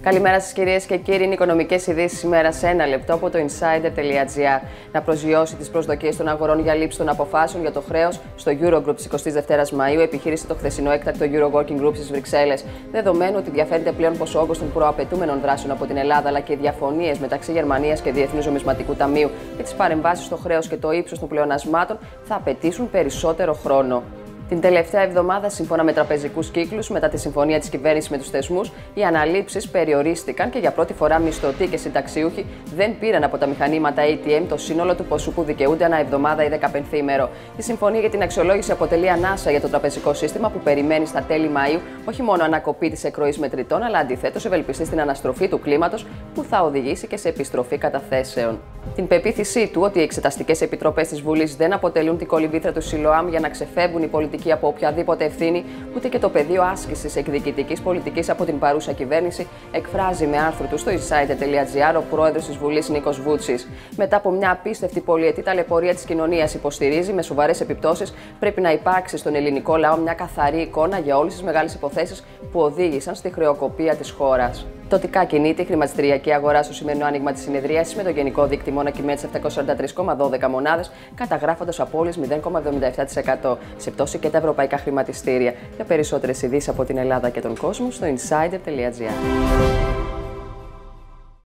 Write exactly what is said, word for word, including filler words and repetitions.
Καλημέρα σας κυρίες και κύριοι. Είναι οικονομικές ειδήσεις σήμερα σε ένα λεπτό από το insider τελεία gr. Να προσγειώσει τις προσδοκίες των αγορών για λήψη των αποφάσεων για το χρέος στο Eurogroup της εικοστής δεύτερης Μαΐου επιχείρησε το χθεσινό έκτακτο Euro Working Group στις Βρυξέλλες. Δεδομένου ότι διαφέρεται πλέον πως ο όγκος των προαπαιτούμενων δράσεων από την Ελλάδα αλλά και οι διαφωνίες μεταξύ Γερμανίας και Διεθνούς Νομισματικού Ταμείου για τις παρεμβάσεις στο χρέος και το ύψος των πλεονασμάτων θα απαιτήσουν περισσότερο χρόνο. Την τελευταία εβδομάδα, σύμφωνα με τραπεζικούς κύκλους, μετά τη συμφωνία της κυβέρνησης με τους θεσμούς, οι αναλήψεις περιορίστηκαν και για πρώτη φορά μισθωτοί και συνταξιούχοι δεν πήραν από τα μηχανήματα έι τι εμ το σύνολο του ποσού που δικαιούνται ανά εβδομάδα ή δεκαπενθήμερο. Η συμφωνία για την αξιολόγηση αποτελεί ανάσα για το τραπεζικό σύστημα που περιμένει στα τέλη Μαΐου όχι μόνο ανακοπή της εκροής μετρητών, αλλά αντιθέτως ευελπιστεί στην αναστροφή του κλίματος που θα οδηγήσει και σε επιστροφή καταθέσεων. Την πεποίθησή του ότι οι εξεταστικές επιτροπές της Βουλής δεν αποτελούν την κολυμβήθρα του ΣΥΛΟΑΜ για να ξεφεύγουν οι πολιτικοί από οποιαδήποτε ευθύνη, ούτε και το πεδίο άσκησης εκδικητικής πολιτικής από την παρούσα κυβέρνηση, εκφράζει με άρθρο του στο insider τελεία gr ο πρόεδρος της Βουλής Νίκος Βούτσης. Μετά από μια απίστευτη πολυετή ταλαιπωρία της κοινωνίας, υποστηρίζει με σοβαρές επιπτώσεις πρέπει να υπάρξει στον ελληνικό λαό μια καθαρή εικόνα για όλες τις μεγάλες υποθέσεις που οδήγησαν στη χρεοκοπία της χώρας. Τοτικά κινείται η χρηματιστηριακή αγορά στο σημερινό άνοιγμα της συνεδρίασης με το γενικό δείκτη μόνο κυμαίνεται σε επτακόσιες σαράντα τρεις κόμμα δώδεκα μονάδες, καταγράφοντας απώλειες μηδέν κόμμα εβδομήντα επτά τοις εκατό. Σε πτώση και τα ευρωπαϊκά χρηματιστήρια. Για περισσότερες ειδήσεις από την Ελλάδα και τον κόσμο στο insider τελεία gr.